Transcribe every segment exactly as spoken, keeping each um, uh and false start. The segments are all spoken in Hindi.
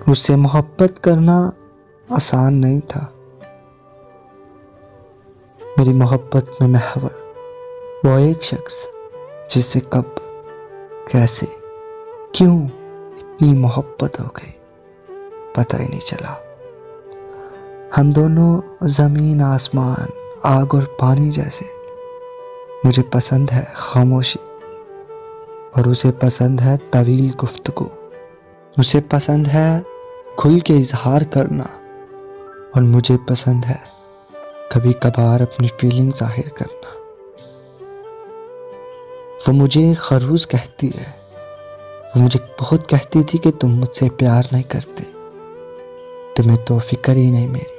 उससे मोहब्बत करना आसान नहीं था। मेरी मोहब्बत में महवर वो एक शख्स जिससे कब, कैसे, क्यों इतनी मोहब्बत हो गई पता ही नहीं चला। हम दोनों ज़मीन आसमान, आग और पानी जैसे। मुझे पसंद है खामोशी और उसे पसंद है तवील गुफ्तगू। उसे पसंद है खुल के इजहार करना और मुझे पसंद है कभी कभार अपनी फीलिंग जाहिर करना। वो मुझे खरूस कहती है। वो मुझे बहुत कहती थी कि तुम मुझसे प्यार नहीं करते, तुम्हें तो फिक्र ही नहीं मेरी।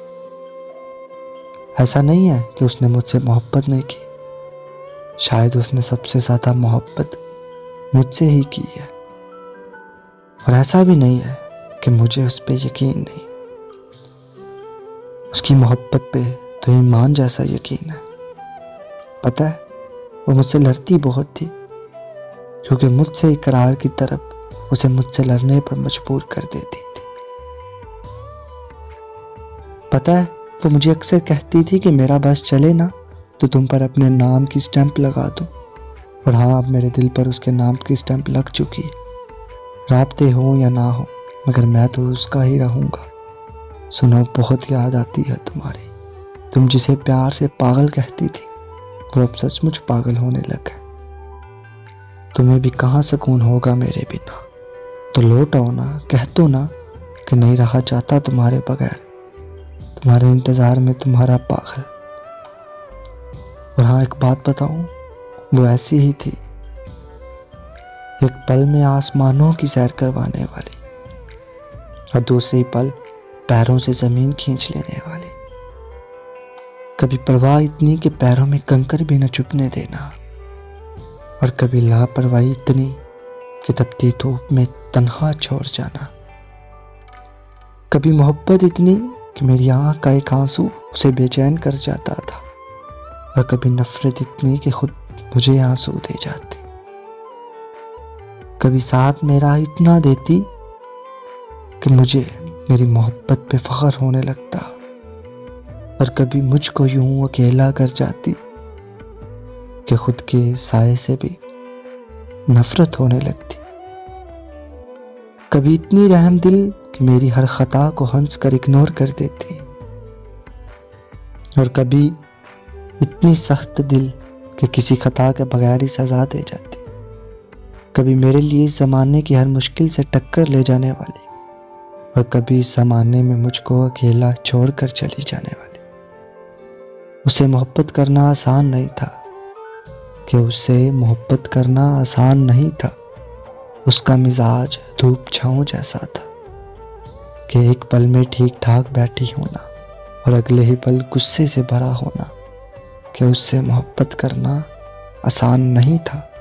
ऐसा नहीं है कि उसने मुझसे मोहब्बत नहीं की, शायद उसने सबसे ज़्यादा मोहब्बत मुझसे ही की है। और ऐसा भी नहीं है कि मुझे उस पर यकीन नहीं। उसकी मोहब्बत पे तो ईमान जैसा यकीन है। पता है, वो मुझसे लड़ती बहुत थी क्योंकि मुझसे इकरार की तरफ उसे मुझसे लड़ने पर मजबूर कर देती थी। पता है, वो मुझे अक्सर कहती थी कि मेरा बस चले ना तो तुम पर अपने नाम की स्टैंप लगा दो। और हाँ, अब मेरे दिल पर उसके नाम की स्टैंप लग चुकी है। राब्ते हो या ना हो, मगर मैं तो उसका ही रहूँगा। सुनो, बहुत याद आती है तुम्हारी। तुम जिसे प्यार से पागल कहती थी वो अब सचमुच पागल होने लगा। तुम्हें भी कहाँ सुकून होगा मेरे बिना। तो लौट आओ ना, कह दो ना कि नहीं रहा जाता तुम्हारे बगैर, तुम्हारे इंतज़ार में तुम्हारा पागल। और हाँ, एक बात बताऊं, वो ऐसी ही थी, एक पल में आसमानों की सैर करवाने वाली और दूसरी पल पैरों से ज़मीन खींच लेने वाली। कभी परवाह इतनी कि पैरों में कंकर भी न चुभने देना, और कभी लापरवाही इतनी कि तपती धूप में तन्हा छोड़ जाना। कभी मोहब्बत इतनी कि मेरी आँख का एक आंसू उसे बेचैन कर जाता था, और कभी नफरत इतनी कि खुद मुझे आंसू दे जाती। कभी साथ मेरा इतना देती कि मुझे मेरी मोहब्बत पे फख्र होने लगता, और कभी मुझको यूं अकेला कर जाती कि खुद के साए से भी नफरत होने लगती। कभी इतनी रहम दिल कि मेरी हर खता को हंस कर इग्नोर कर देती, और कभी इतनी सख्त दिल कि किसी खता के बगैर ही सजा दे जाती। कभी मेरे लिए इस ज़माने की हर मुश्किल से टक्कर ले जाने वाली, और कभी इस ज़माने में मुझको अकेला छोड़कर चली जाने वाली। उसे मोहब्बत करना आसान नहीं था कि उसे मोहब्बत करना आसान नहीं था। उसका मिजाज धूप छाँव जैसा था कि एक पल में ठीक ठाक बैठी होना और अगले ही पल गुस्से से भरा होना कि उससे मोहब्बत करना आसान नहीं था।